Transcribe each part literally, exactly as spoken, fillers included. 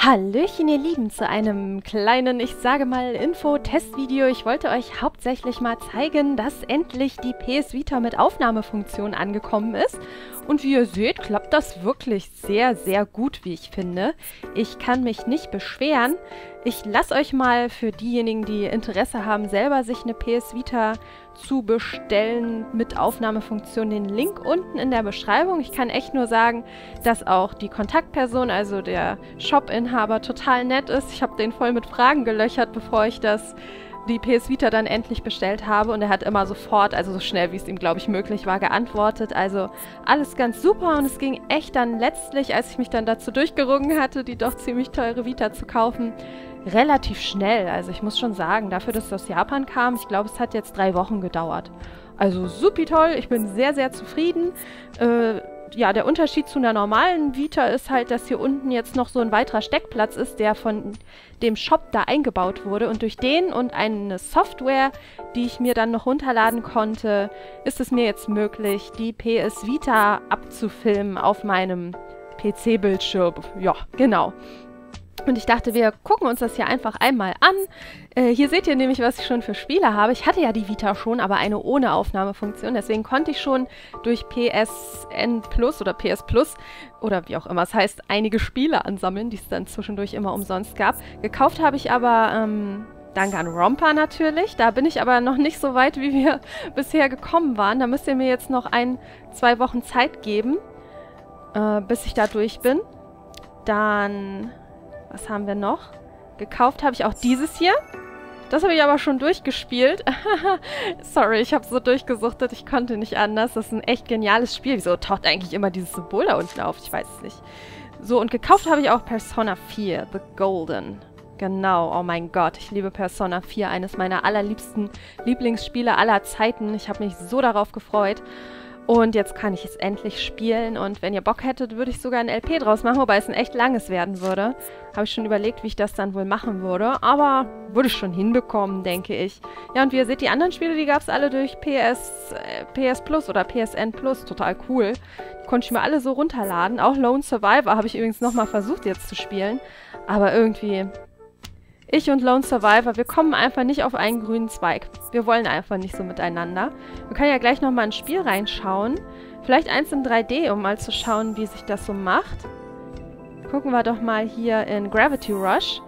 Hallöchen, ihr Lieben, zu einem kleinen, ich sage mal, Info-Testvideo. Ich wollte euch hauptsächlich mal zeigen, dass endlich die P S Vita mit Aufnahmefunktion angekommen ist. Und wie ihr seht, klappt das wirklich sehr, sehr gut, wie ich finde. Ich kann mich nicht beschweren. Ich lasse euch mal für diejenigen, die Interesse haben, selber sich eine P S Vita zu bestellen mit Aufnahmefunktion, den Link unten in der Beschreibung. Ich kann echt nur sagen, dass auch die Kontaktperson, also der Shop-Inhaber, total nett ist. Ich habe den voll mit Fragen gelöchert, bevor ich das, die P S Vita dann endlich bestellt habe. Und er hat immer sofort, also so schnell wie es ihm, glaube ich, möglich war, geantwortet. Also alles ganz super und es ging echt dann letztlich, als ich mich dann dazu durchgerungen hatte, die doch ziemlich teure Vita zu kaufen, relativ schnell. Also ich muss schon sagen, dafür, dass es aus Japan kam, ich glaube, es hat jetzt drei Wochen gedauert. Also supi toll, ich bin sehr, sehr zufrieden. Äh, ja, der Unterschied zu einer normalen Vita ist halt, dass hier unten jetzt noch so ein weiterer Steckplatz ist, der von dem Shop da eingebaut wurde. Und durch den und eine Software, die ich mir dann noch runterladen konnte, ist es mir jetzt möglich, die P S Vita abzufilmen auf meinem P C-Bildschirm. Ja, genau. Und ich dachte, wir gucken uns das hier einfach einmal an. Äh, hier seht ihr nämlich, was ich schon für Spiele habe. Ich hatte ja die Vita schon, aber eine ohne Aufnahmefunktion. Deswegen konnte ich schon durch P S N Plus oder P S Plus oder wie auch immer es heißt, einige Spiele ansammeln, die es dann zwischendurch immer umsonst gab. Gekauft habe ich aber ähm, Danganronpa natürlich. Da bin ich aber noch nicht so weit, wie wir bisher gekommen waren. Da müsst ihr mir jetzt noch ein, zwei Wochen Zeit geben, äh, bis ich da durch bin. Dann... Was haben wir noch? Gekauft habe ich auch dieses hier. Das habe ich aber schon durchgespielt. Sorry, ich habe so durchgesuchtet, ich konnte nicht anders. Das ist ein echt geniales Spiel. Wieso taucht eigentlich immer dieses Symbol da unten auf? Ich weiß es nicht. So, und gekauft habe ich auch Persona vier, The Golden. Genau, oh mein Gott, ich liebe Persona vier. Eines meiner allerliebsten Lieblingsspiele aller Zeiten. Ich habe mich so darauf gefreut. Und jetzt kann ich es endlich spielen und wenn ihr Bock hättet, würde ich sogar ein L P draus machen, wobei es ein echt langes werden würde. Habe ich schon überlegt, wie ich das dann wohl machen würde, aber würde ich schon hinbekommen, denke ich. Ja, und wie ihr seht, die anderen Spiele, die gab es alle durch P S, äh, P S Plus oder P S N Plus, total cool. Die konnte ich mir alle so runterladen. Auch Lone Survivor habe ich übrigens nochmal versucht jetzt zu spielen, aber irgendwie... Ich und Lone Survivor, wir kommen einfach nicht auf einen grünen Zweig. Wir wollen einfach nicht so miteinander. Wir können ja gleich nochmal ein Spiel reinschauen. Vielleicht eins in drei D, um mal zu schauen, wie sich das so macht. Gucken wir doch mal hier in Gravity Rush.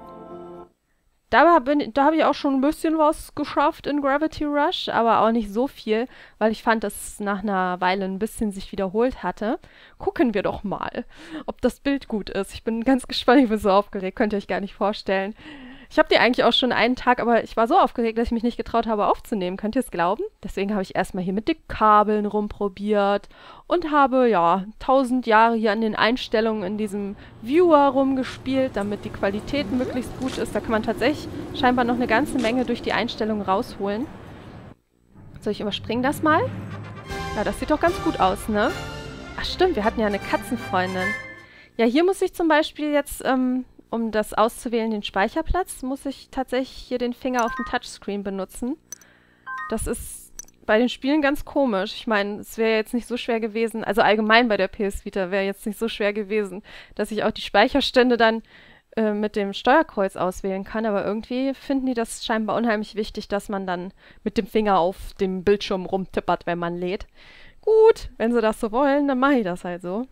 Da, bin, da habe ich auch schon ein bisschen was geschafft in Gravity Rush, aber auch nicht so viel, weil ich fand, dass es nach einer Weile ein bisschen sich wiederholt hatte. Gucken wir doch mal, ob das Bild gut ist. Ich bin ganz gespannt, ich bin so aufgeregt, könnt ihr euch gar nicht vorstellen. Ich habe die eigentlich auch schon einen Tag, aber ich war so aufgeregt, dass ich mich nicht getraut habe aufzunehmen. Könnt ihr es glauben? Deswegen habe ich erstmal hier mit den Kabeln rumprobiert und habe, ja, tausend Jahre hier an den Einstellungen in diesem Viewer rumgespielt, damit die Qualität möglichst gut ist. Da kann man tatsächlich scheinbar noch eine ganze Menge durch die Einstellungen rausholen. So, ich überspringe das mal. Ja, das sieht doch ganz gut aus, ne? Ach stimmt, wir hatten ja eine Katzenfreundin. Ja, hier muss ich zum Beispiel jetzt... Ähm, Um das auszuwählen, den Speicherplatz, muss ich tatsächlich hier den Finger auf dem Touchscreen benutzen. Das ist bei den Spielen ganz komisch. Ich meine, es wäre jetzt nicht so schwer gewesen, also allgemein bei der P S Vita wäre jetzt nicht so schwer gewesen, dass ich auch die Speicherstände dann äh, mit dem Steuerkreuz auswählen kann. Aber irgendwie finden die das scheinbar unheimlich wichtig, dass man dann mit dem Finger auf dem Bildschirm rumtippert, wenn man lädt. Gut, wenn sie das so wollen, dann mache ich das halt so.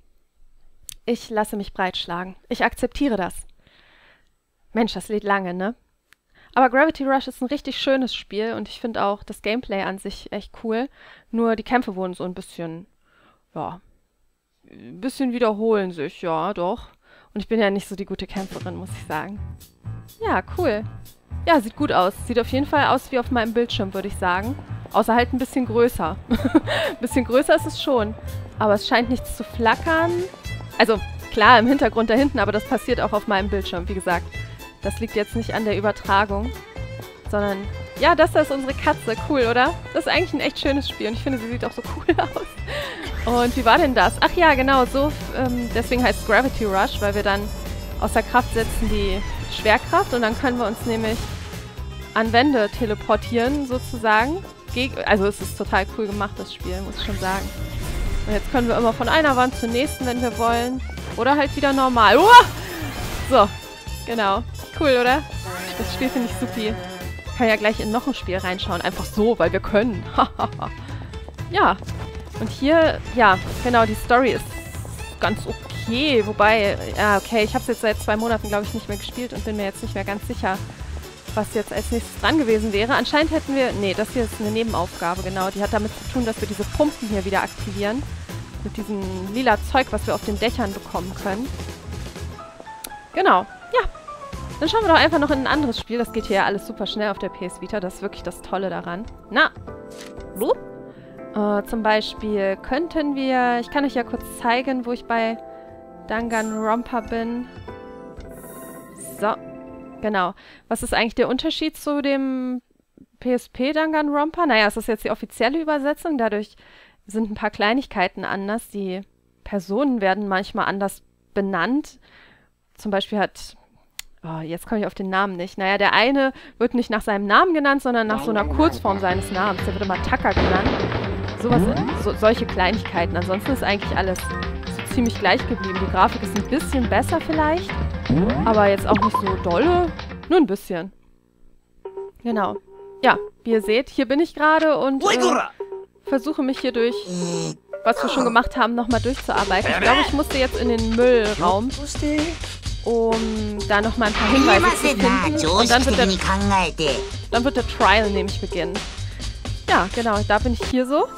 Ich lasse mich breitschlagen. Ich akzeptiere das. Mensch, das lädt lange, ne? Aber Gravity Rush ist ein richtig schönes Spiel und ich finde auch das Gameplay an sich echt cool. Nur die Kämpfe wurden so ein bisschen, ja, ein bisschen wiederholen sich, ja, doch. Und ich bin ja nicht so die gute Kämpferin, muss ich sagen. Ja, cool. Ja, sieht gut aus. Sieht auf jeden Fall aus wie auf meinem Bildschirm, würde ich sagen. Außer halt ein bisschen größer. Ein bisschen größer ist es schon. Aber es scheint nichts zu flackern. Also, klar, im Hintergrund da hinten, aber das passiert auch auf meinem Bildschirm, wie gesagt. Das liegt jetzt nicht an der Übertragung, sondern... Ja, das da ist unsere Katze. Cool, oder? Das ist eigentlich ein echt schönes Spiel und ich finde, sie sieht auch so cool aus. Und wie war denn das? Ach ja, genau, so, ähm, deswegen heißt es Gravity Rush, weil wir dann außer Kraft setzen die Schwerkraft und dann können wir uns nämlich an Wände teleportieren, sozusagen. Geg also es ist total cool gemacht, das Spiel, muss ich schon sagen. Und jetzt können wir immer von einer Wand zur nächsten, wenn wir wollen. Oder halt wieder normal. Uah! So, genau. Cool, oder? Das Spiel finde ich supi. Ich kann ja gleich in noch ein Spiel reinschauen. Einfach so, weil wir können. Ja. Und hier, ja, genau, die Story ist ganz okay. Wobei, ja, okay, ich habe es jetzt seit zwei Monaten, glaube ich, nicht mehr gespielt und bin mir jetzt nicht mehr ganz sicher, was jetzt als nächstes dran gewesen wäre. Anscheinend hätten wir... Nee, das hier ist eine Nebenaufgabe, genau. Die hat damit zu tun, dass wir diese Pumpen hier wieder aktivieren. Mit diesem lila Zeug, was wir auf den Dächern bekommen können. Genau, ja. Dann schauen wir doch einfach noch in ein anderes Spiel. Das geht hier ja alles super schnell auf der P S Vita. Das ist wirklich das Tolle daran. Na, Blub. Äh, zum Beispiel könnten wir... Ich kann euch ja kurz zeigen, wo ich bei Danganronpa bin. So, genau. Was ist eigentlich der Unterschied zu dem P S P Danganronpa? Naja, es ist jetzt die offizielle Übersetzung. Dadurch sind ein paar Kleinigkeiten anders. Die Personen werden manchmal anders benannt. Zum Beispiel hat... Oh, jetzt komme ich auf den Namen nicht. Naja, der eine wird nicht nach seinem Namen genannt, sondern nach so einer Kurzform seines Namens. Der wird immer Taka genannt. Sowas, so, solche Kleinigkeiten. Ansonsten ist eigentlich alles so ziemlich gleich geblieben. Die Grafik ist ein bisschen besser vielleicht, aber jetzt auch nicht so dolle. Nur ein bisschen. Genau. Ja, wie ihr seht, hier bin ich gerade und äh, versuche mich hier durch, was wir schon gemacht haben, nochmal durchzuarbeiten. Ich glaube, ich musste jetzt in den Müllraum, um da nochmal ein paar Hinweise zu finden. Und dann wird, der, dann wird der Trial nämlich beginnen. Ja, genau, da bin ich hier so.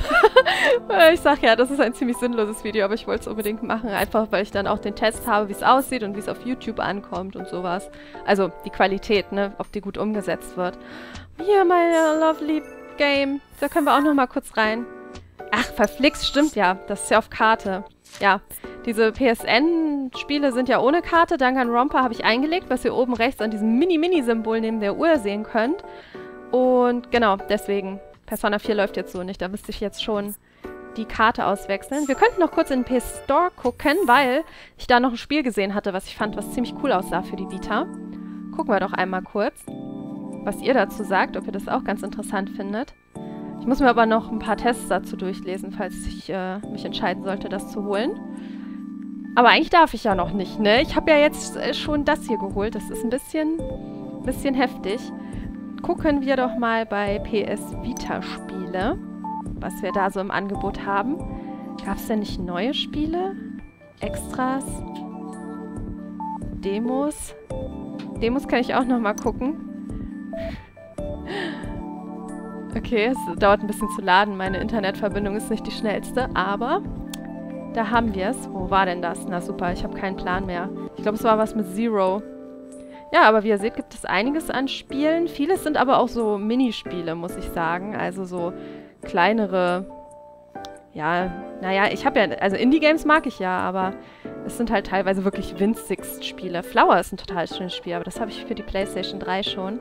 Ich sag ja, das ist ein ziemlich sinnloses Video, aber ich wollte es unbedingt machen, einfach weil ich dann auch den Test habe, wie es aussieht und wie es auf YouTube ankommt und sowas. Also die Qualität, ne, ob die gut umgesetzt wird. Hier, mein lovely Game. Da können wir auch nochmal kurz rein. Ach, verflixt, stimmt ja. Das ist ja auf Karte. Ja, diese P S N-Spiele sind ja ohne Karte. Danganronpa habe ich eingelegt, was ihr oben rechts an diesem Mini-Mini-Symbol neben der Uhr sehen könnt. Und genau, deswegen, Persona vier läuft jetzt so nicht. Da müsste ich jetzt schon die Karte auswechseln. Wir könnten noch kurz in den P S Store gucken, weil ich da noch ein Spiel gesehen hatte, was ich fand, was ziemlich cool aussah für die Vita. Gucken wir doch einmal kurz, was ihr dazu sagt, ob ihr das auch ganz interessant findet. Ich muss mir aber noch ein paar Tests dazu durchlesen, falls ich äh, mich entscheiden sollte, das zu holen. Aber eigentlich darf ich ja noch nicht, ne? Ich habe ja jetzt äh, schon das hier geholt. Das ist ein bisschen, bisschen heftig. Gucken wir doch mal bei P S Vita Spiele, was wir da so im Angebot haben. Gab es denn nicht neue Spiele? Extras? Demos? Demos kann ich auch noch mal gucken. Okay, es dauert ein bisschen zu laden. Meine Internetverbindung ist nicht die schnellste, aber da haben wir es. Wo war denn das? Na super, ich habe keinen Plan mehr. Ich glaube, es war was mit Zero. Ja, aber wie ihr seht, gibt es einiges an Spielen. Vieles sind aber auch so Minispiele, muss ich sagen. Also so kleinere... Ja, naja, ich habe ja... Also Indie-Games mag ich ja, aber es sind halt teilweise wirklich winzigst Spiele. Flower ist ein total schönes Spiel, aber das habe ich für die PlayStation drei schon.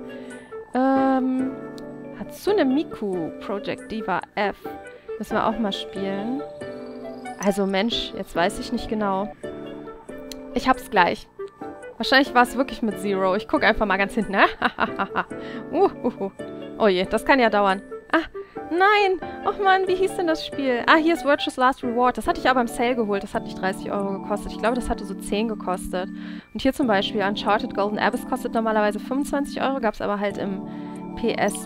Ähm... Hatsune Miku Project Diva F. Müssen wir auch mal spielen. Also Mensch, jetzt weiß ich nicht genau. Ich hab's gleich. Wahrscheinlich war es wirklich mit Zero. Ich gucke einfach mal ganz hinten. uh, uh, uh. Oh je, das kann ja dauern. Ah, nein. Och Mann, wie hieß denn das Spiel? Ah, hier ist Virtuous Last Reward. Das hatte ich aber im Sale geholt. Das hat nicht dreißig Euro gekostet. Ich glaube, das hatte so zehn gekostet. Und hier zum Beispiel Uncharted Golden Abyss kostet normalerweise fünfundzwanzig Euro. Gab es aber halt im P S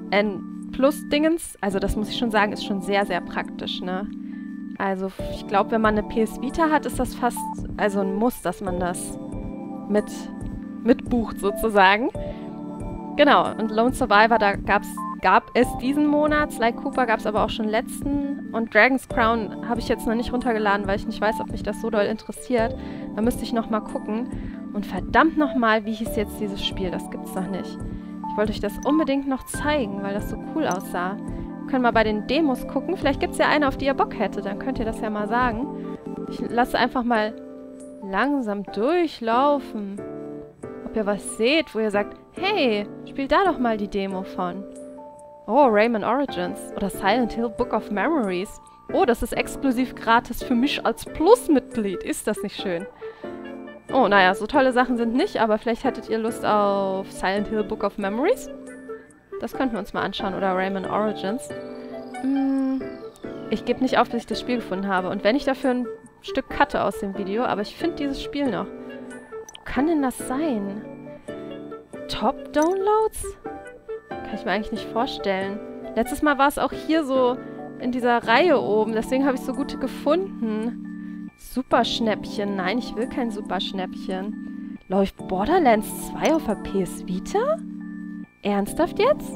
N Plus Dingens. Also das muss ich schon sagen, ist schon sehr, sehr praktisch, ne? Also ich glaube, wenn man eine P S Vita hat, ist das fast, also ein Muss, dass man das mit, mitbucht sozusagen. Genau, und Lone Survivor, da gab's, gab es diesen Monat. Sly Cooper gab es aber auch schon letzten. Und Dragon's Crown habe ich jetzt noch nicht runtergeladen, weil ich nicht weiß, ob mich das so doll interessiert. Da müsste ich noch mal gucken. Und verdammt noch mal, wie hieß jetzt dieses Spiel? Das gibt's noch nicht. Ich wollte euch das unbedingt noch zeigen, weil das so cool aussah. Wir können mal bei den Demos gucken. Vielleicht gibt es ja eine, auf die ihr Bock hättet. Dann könnt ihr das ja mal sagen. Ich lasse einfach mal langsam durchlaufen. Ob ihr was seht, wo ihr sagt, hey, spielt da doch mal die Demo von. Oh, Rayman Origins. Oder Silent Hill Book of Memories. Oh, das ist exklusiv gratis für mich als Plus-Mitglied. Ist das nicht schön? Oh, naja, so tolle Sachen sind nicht, aber vielleicht hättet ihr Lust auf Silent Hill Book of Memories. Das könnten wir uns mal anschauen. Oder Rayman Origins. Hm, ich gebe nicht auf, bis ich das Spiel gefunden habe. Und wenn ich dafür ein Stück cutte aus dem Video, aber ich finde dieses Spiel noch. kann denn das sein? Top-Downloads? Kann ich mir eigentlich nicht vorstellen. Letztes Mal war es auch hier so in dieser Reihe oben. Deswegen habe ich so gute gefunden. Superschnäppchen. Nein, ich will kein Superschnäppchen. Läuft Borderlands zwei auf der P S Vita? Ernsthaft jetzt?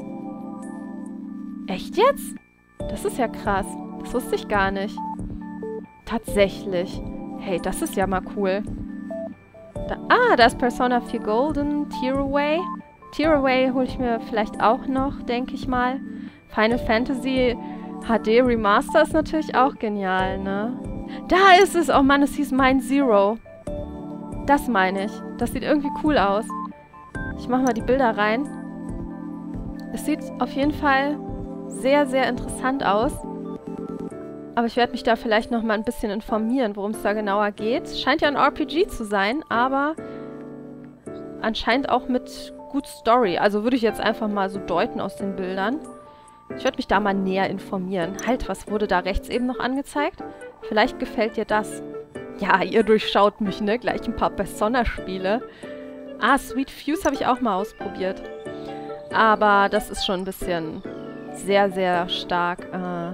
Echt jetzt? Das ist ja krass. Das wusste ich gar nicht. Tatsächlich. Hey, das ist ja mal cool. Da, ah, da ist Persona vier Golden, Tearaway. Tearaway hole ich mir vielleicht auch noch, denke ich mal. Final Fantasy H D Remaster ist natürlich auch genial, ne? Da ist es! Oh Mann, es hieß Mind Zero. Das meine ich. Das sieht irgendwie cool aus. Ich mache mal die Bilder rein. Es sieht auf jeden Fall sehr, sehr interessant aus. Aber ich werde mich da vielleicht noch mal ein bisschen informieren, worum es da genauer geht. Scheint ja ein R P G zu sein, aber anscheinend auch mit gut Story. Also würde ich jetzt einfach mal so deuten aus den Bildern. Ich werde mich da mal näher informieren. Halt, was wurde da rechts eben noch angezeigt? Vielleicht gefällt dir das. Ja, ihr durchschaut mich, ne? Gleich ein paar Persona-Spiele. Ah, Sweet Fuse habe ich auch mal ausprobiert. Aber das ist schon ein bisschen sehr, sehr stark äh,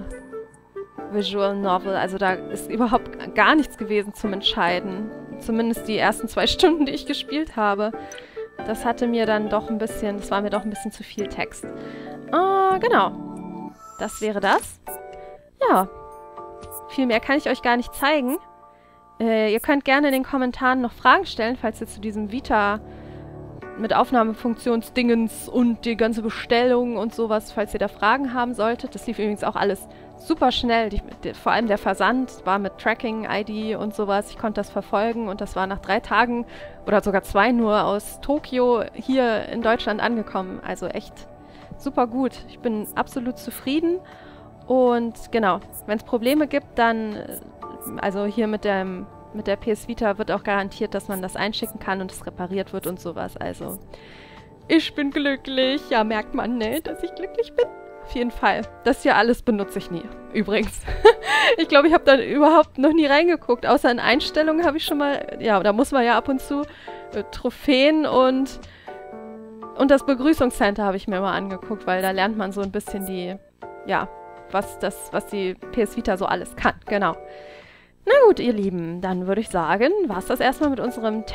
Visual Novel. Also da ist überhaupt gar nichts gewesen zum Entscheiden. Zumindest die ersten zwei Stunden, die ich gespielt habe. Das hatte mir dann doch ein bisschen, das war mir doch ein bisschen zu viel Text. Äh, genau. Das wäre das. Ja. Viel mehr kann ich euch gar nicht zeigen. Äh, ihr könnt gerne in den Kommentaren noch Fragen stellen, falls ihr zu diesem Vita mit Aufnahmefunktionsdingens und die ganze Bestellung und sowas, falls ihr da Fragen haben solltet. Das lief übrigens auch alles super schnell. Die, die, vor allem der Versand war mit Tracking-I D und sowas. Ich konnte das verfolgen und das war nach drei Tagen oder sogar zwei nur aus Tokio hier in Deutschland angekommen. Also echt super gut. Ich bin absolut zufrieden. Und genau, wenn es Probleme gibt, dann, also hier mit dem mit der P S Vita wird auch garantiert, dass man das einschicken kann und es repariert wird und sowas. Also, ich bin glücklich. Ja, merkt man, ne, dass ich glücklich bin. Auf jeden Fall. Das hier alles benutze ich nie. Übrigens. Ich glaube, ich habe da überhaupt noch nie reingeguckt. Außer in Einstellungen habe ich schon mal, ja, da muss man ja ab und zu äh, Trophäen und und das Begrüßungscenter habe ich mir mal angeguckt, weil da lernt man so ein bisschen die, ja, was das, was die P S Vita so alles kann. Genau. Na gut, ihr Lieben, dann würde ich sagen, war es das erstmal mit unserem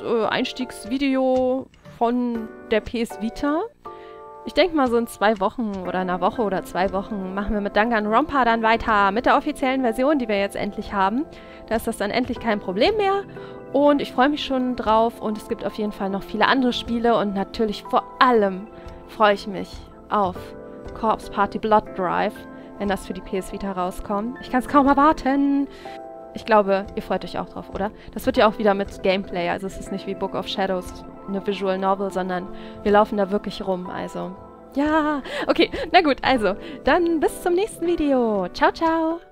Test-Einstiegsvideo von der P S Vita. Ich denke mal, so in zwei Wochen oder einer Woche oder zwei Wochen machen wir mit Danganronpa dann weiter mit der offiziellen Version, die wir jetzt endlich haben. Da ist das dann endlich kein Problem mehr. Und ich freue mich schon drauf und es gibt auf jeden Fall noch viele andere Spiele und natürlich vor allem freue ich mich auf Corpse Party Blood Drive, wenn das für die P S Vita rauskommt. Ich kann es kaum erwarten. Ich glaube, ihr freut euch auch drauf, oder? Das wird ja auch wieder mit Gameplay, also es ist nicht wie Book of Shadows, eine Visual Novel, sondern wir laufen da wirklich rum, also ja. Okay, na gut, also, dann bis zum nächsten Video. Ciao, ciao!